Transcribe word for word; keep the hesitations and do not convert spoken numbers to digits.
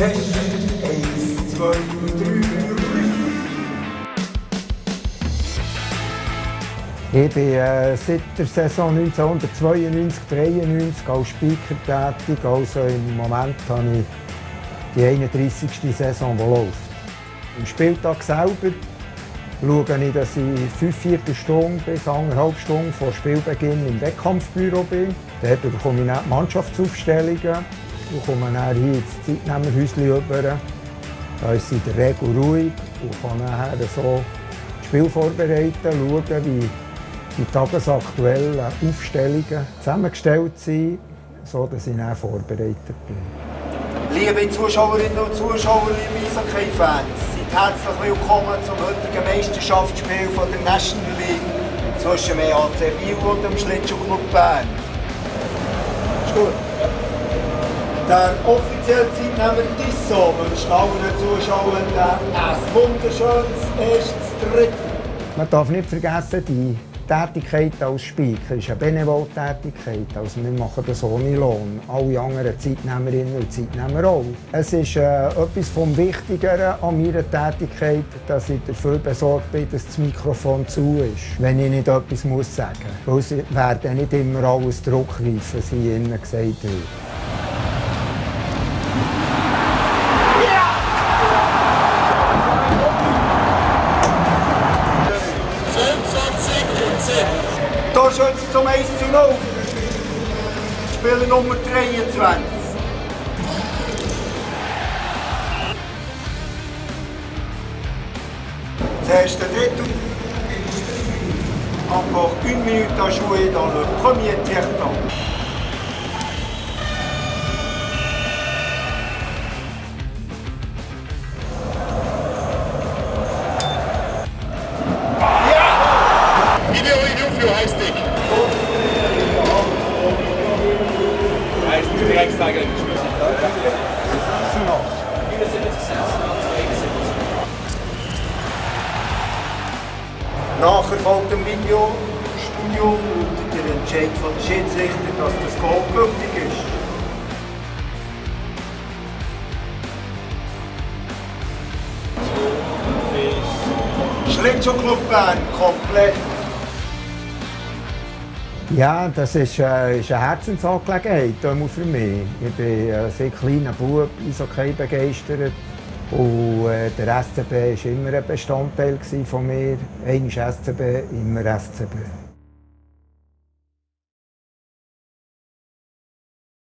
Test, eins, zwei, drei, Ich bin äh, seit der Saison neunzehnhundertzweiundneunzig dreiundneunzig als Speaker tätig. Also im Moment habe ich die einunddreissigste Saison, die läuft. Am Spieltag selber schaue ich, dass ich fünf Viertelstunden bis anderthalb Stunden vor Spielbeginn im Wettkampfbüro bin. Dort bekomme ich dann die Mannschaftsaufstellungen, bekomme dann hier ins Zeitnehmerhäuschen über. Da ist sie in der Regel ruhig und kann nachher so das Spiel vorbereiten, schauen, wie die tagesaktuellen Aufstellungen zusammengestellt sind, sodass ich dann vorbereitet bin. Liebe Zuschauerinnen und Zuschauer, liebe Eishockey-Fans, seid herzlich willkommen zum heutigen Meisterschaftsspiel von der National League zwischen dem E H C Biel und dem Schlittschuhclub Bern. Ist gut. Der offizielle Zeitnehmer Tissot wünscht allen Zuschauern ein wunderschönes erstes Drittel. Man darf nicht vergessen, die Tätigkeit als Speaker ist eine Benevol-Tätigkeit. Also wir machen das ohne Lohn. Alle anderen Zeitnehmerinnen und Zeitnehmer auch. Es ist äh, etwas vom Wichtigeren an meiner Tätigkeit, dass ich dafür besorgt bin, dass das Mikrofon zu ist, wenn ich nicht etwas muss sagen muss. Weil es werden nicht immer alles druckreif, was hier innen gesagt wird. Torschütze zum eins zu null. Spieler Nummer dreiundzwanzig. Das erste Drittel. Encore une minute à jouer dans le premier tiers-temps. Video, Video für Highstick. Direkt sagen. Nachher folgt im Videostudio und der Entscheid von der Schiedsrichter, dass das Goal gültig ist. Schlittschuhclub Bern komplett. Ja, das ist, äh, ist eine Herzensangelegenheit für mich. Ich bin ein sehr kleiner Bub, Eishockey begeistert. Und äh, der S C B war immer ein Bestandteil von mir. Einmal S C B, immer S C B.